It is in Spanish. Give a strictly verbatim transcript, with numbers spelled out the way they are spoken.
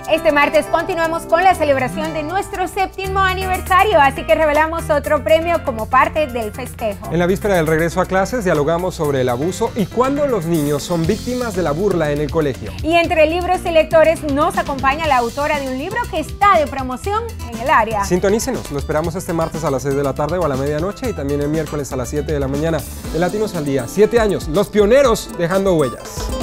Este martes continuamos con la celebración de nuestro séptimo aniversario, así que revelamos otro premio como parte del festejo. En la víspera del regreso a clases dialogamos sobre el abuso y cuándo los niños son víctimas de la burla en el colegio. Y entre libros y lectores nos acompaña la autora de un libro que está de promoción en el área. Sintonícenos, lo esperamos este martes a las seis de la tarde o a la medianoche y también el miércoles a las siete de la mañana de Latinos al Día. Siete años, los pioneros dejando huellas.